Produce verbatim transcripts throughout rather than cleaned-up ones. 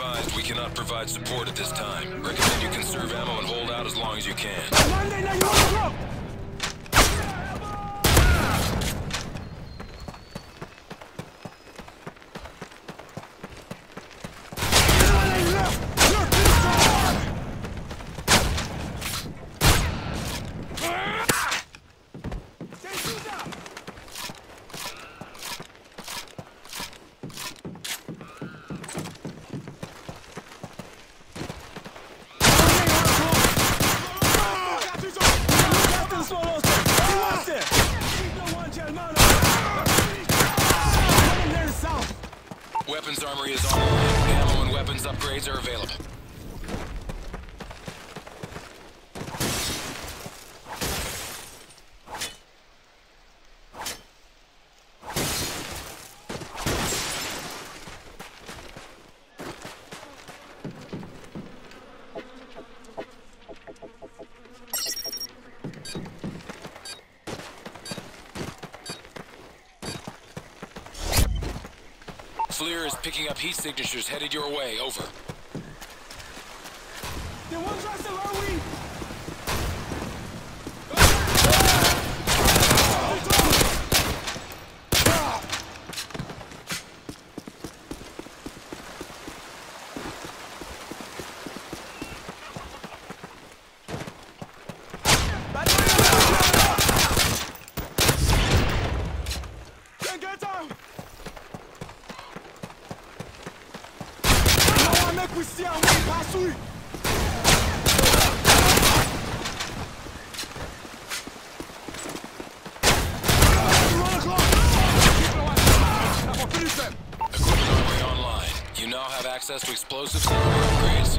advised, we cannot provide support at this time. Recommend you conserve ammo and hold out as long as you can. Weapons armory is online. Ammo and weapons upgrades are available. FLIR is picking up heat signatures headed your way. Over. Access to explosives and armor upgrades.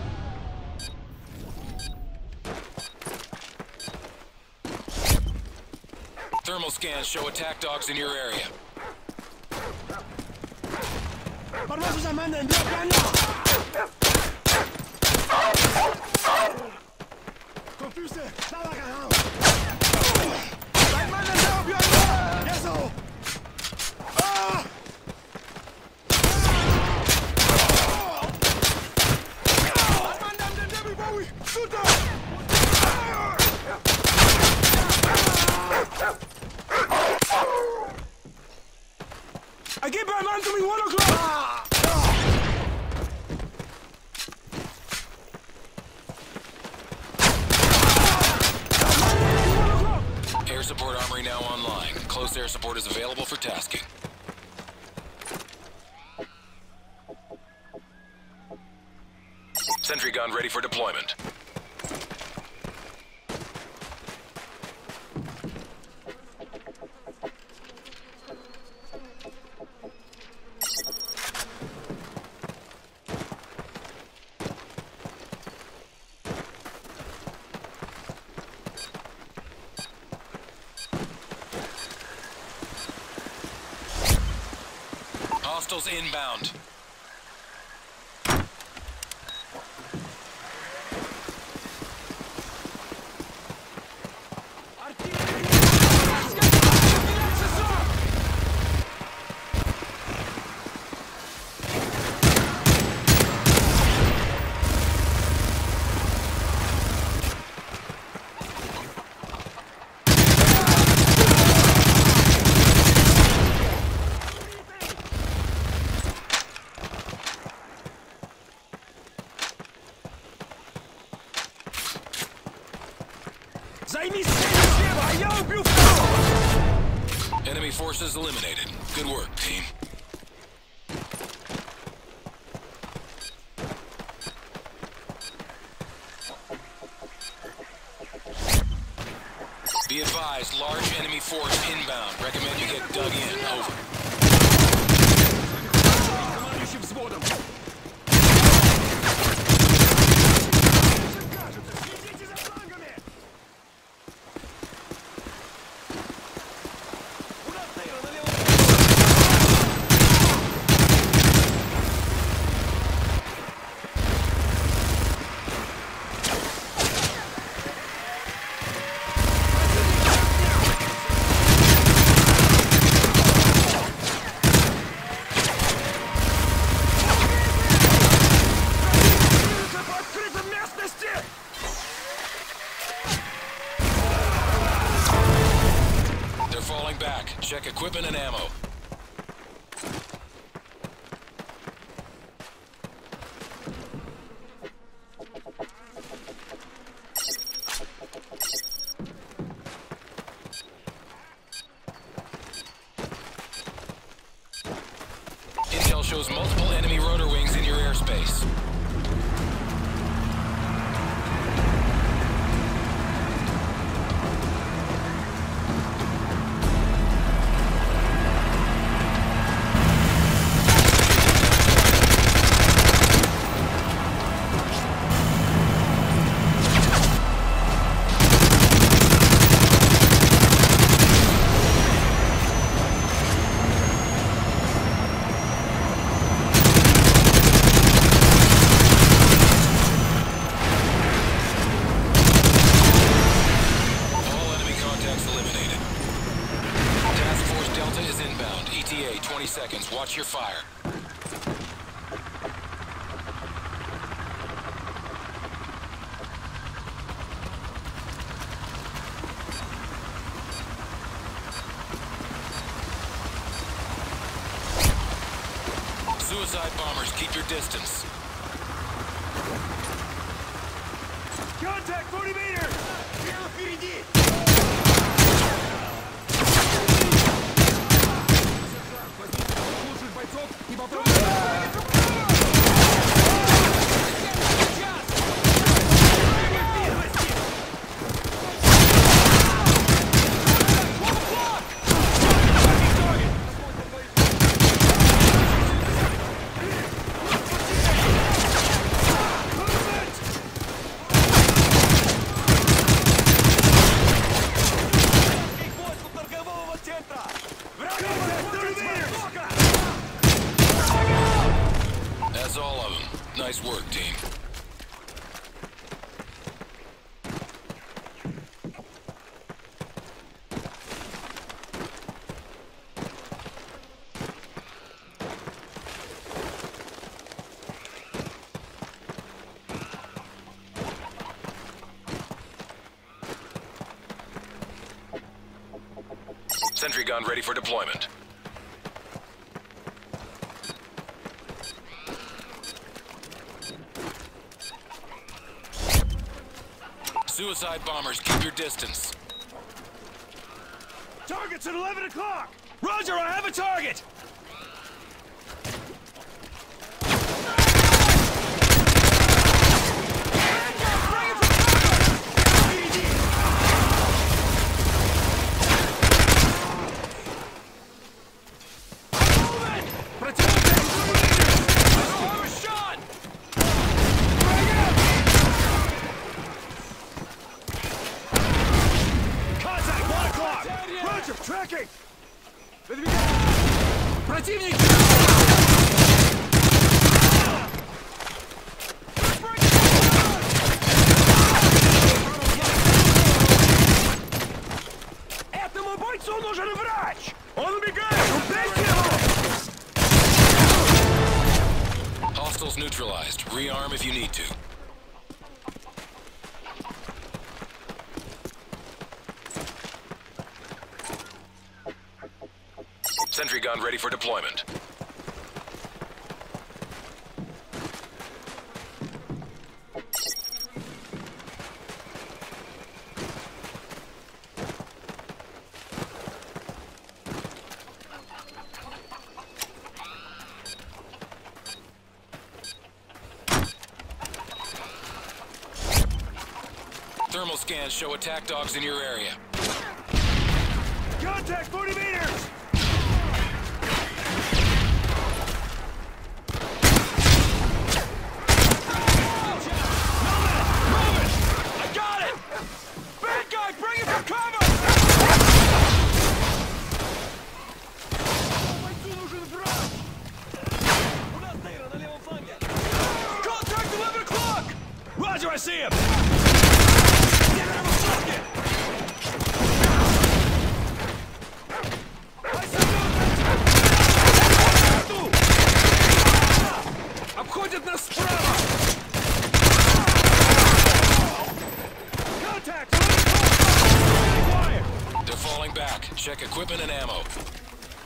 Thermal scans show attack dogs in your area. Air support armory now online. Close air support is available for tasking. Sentry gun ready for deployment. Hostiles inbound. Enemy forces eliminated. Good work, team. Be advised, large enemy force inbound. Recommend you get dug in. Over. equipment and ammo. Intel shows multiple enemy rotor wings in your airspace. twenty seconds. Watch your fire. Suicide bombers, keep your distance. Contact forty meters! Прямо впереди! Слушай бойцов и попробуй... That's all of them. Nice work, team. Sentry gun ready for deployment. Suicide bombers, keep your distance. Target's at eleven o'clock! Roger, I have a target! Tracking! Противник! Этому бойцу нужен врач! Он убегает! Убейте его! Hostiles neutralized. Rearm if you need to. Sentry gun ready for deployment. Thermal scans show attack dogs in your area. Contact forty meters! Roger, I see him! Get him a socket! Обходит нас справа! Contact! They're falling back. Check equipment and ammo.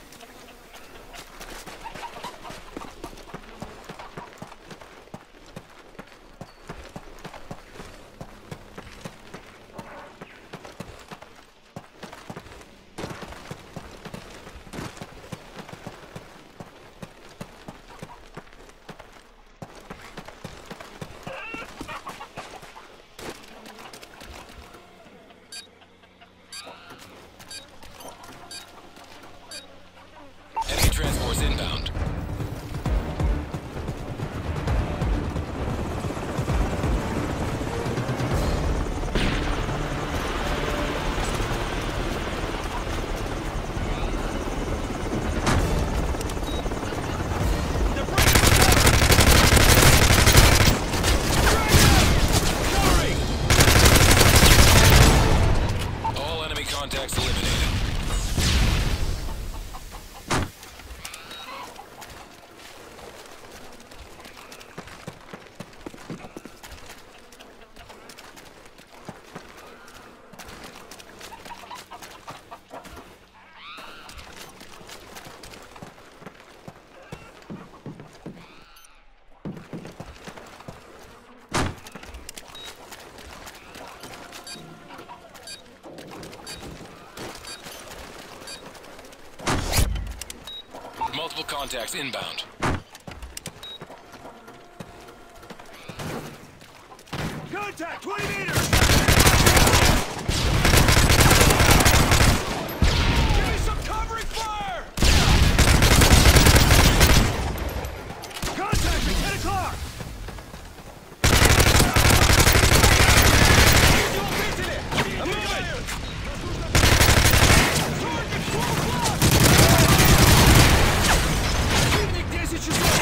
contacts inbound. Contact, twenty meters! Give me some covering fire! Contact at ten o'clock! I'm moving! Target twelve o'clock! Противник десять часов!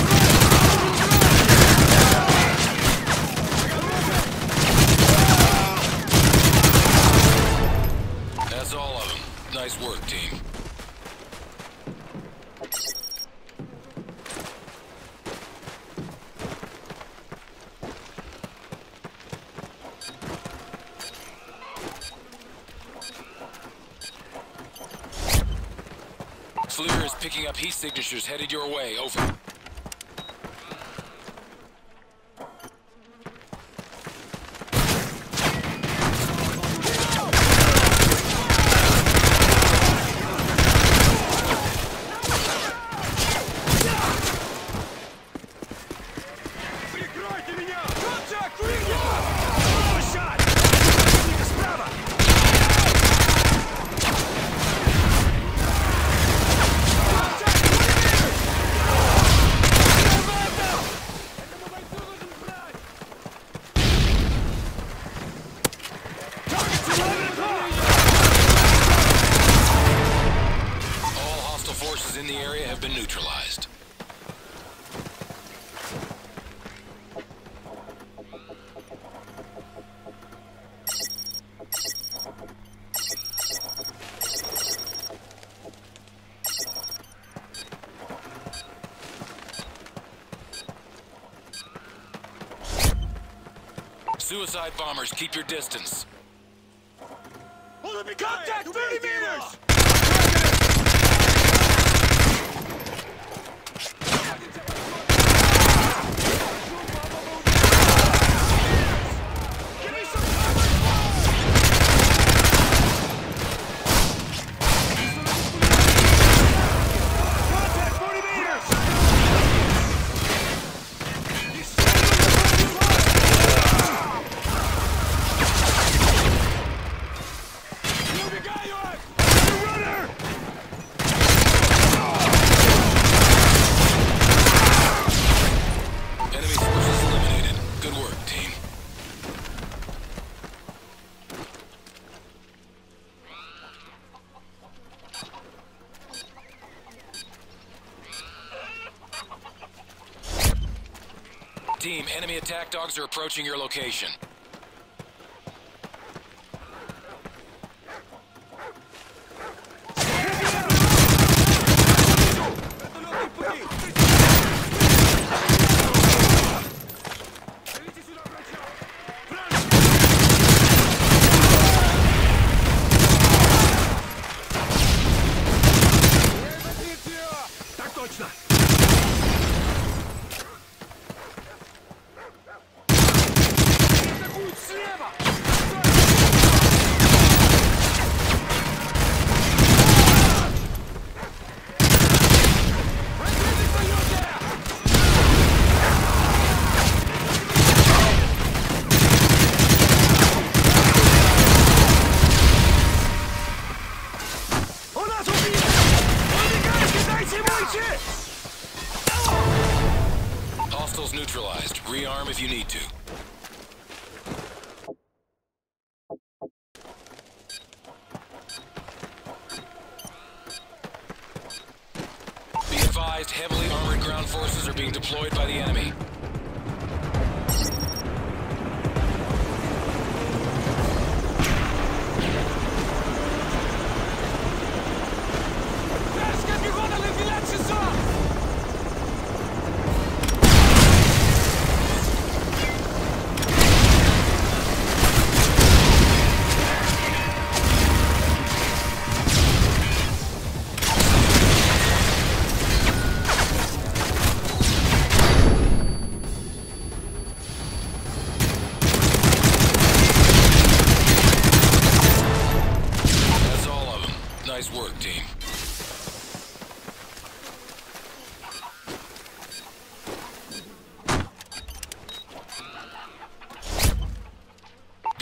That's all of them. Nice work, team. FLIR is picking up heat signatures headed your way. Over. Прикройте меня! Контакт, прыгни! Шаг! Противника справа! All hostile forces in the area have been neutralized. Suicide bombers, keep your distance. Contact, thirty meters! Give me some cover! Contact, forty meters! Убегаю! Runner! Enemy forces eliminated. Good work, team. Team, enemy attack dogs are approaching your location. Так точно! Атакуют слева! Противник в полете! У нас убийца! Убегайте, дайте ему уйти! Hostiles neutralized. Rearm if you need to. Be advised, heavily armored ground forces are being deployed by the enemy. Перська піхота на дев'ять часов!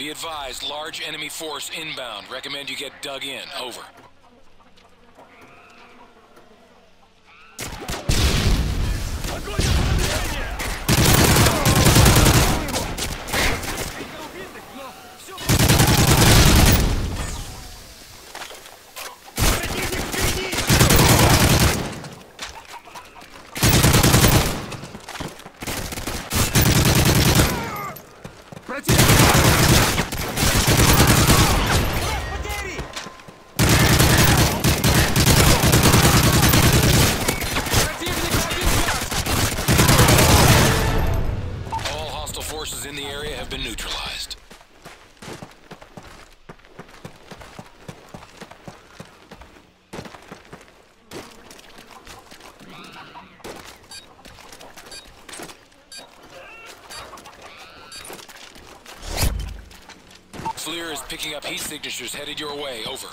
Be advised, large enemy force inbound. Recommend you get dug in. Over. Огонь управления! Убитых, но все... Противник впереди! Противник! Потери! All hostile forces in the area have been neutralized. FLIR is picking up heat signatures headed your way. Over.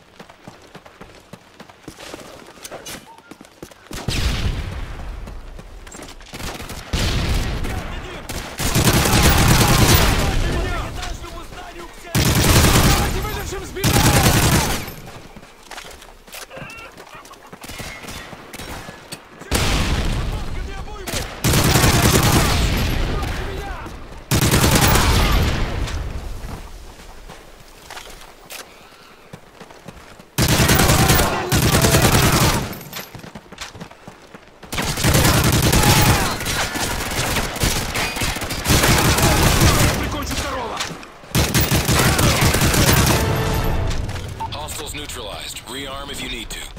Hostiles neutralized. Rearm if you need to.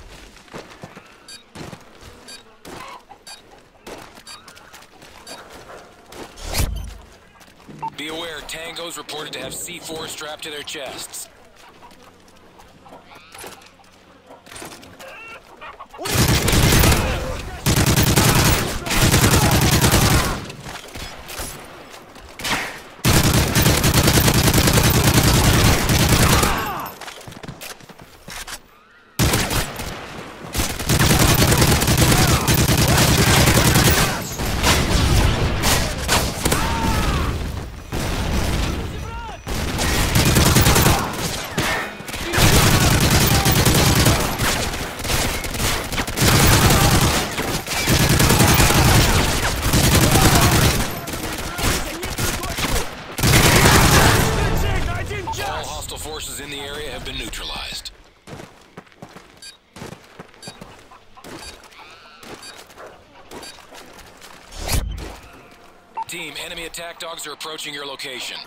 Be aware, Tangos reported to have C four strapped to their chests. Forces in the area have been neutralized. Team, enemy attack dogs are approaching your location.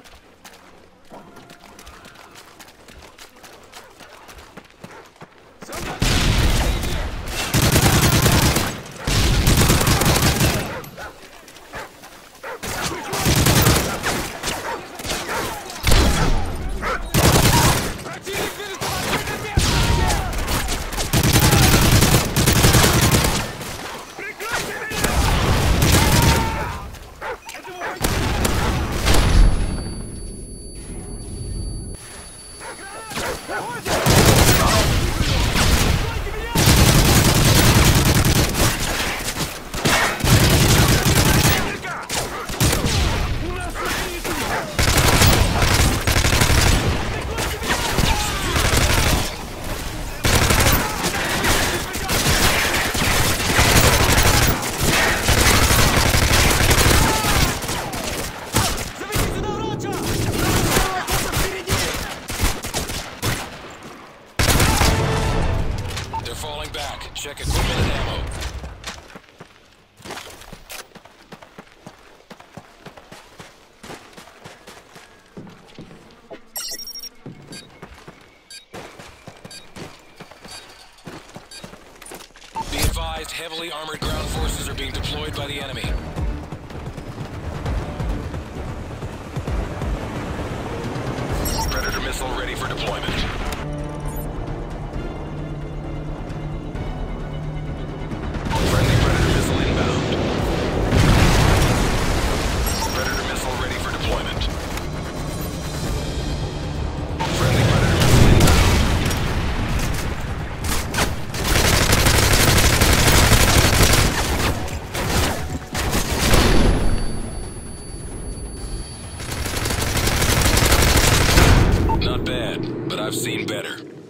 Check equipment and ammo. Be advised, heavily armored ground forces are being deployed by the enemy. Predator missile ready for deployment. I've seen better.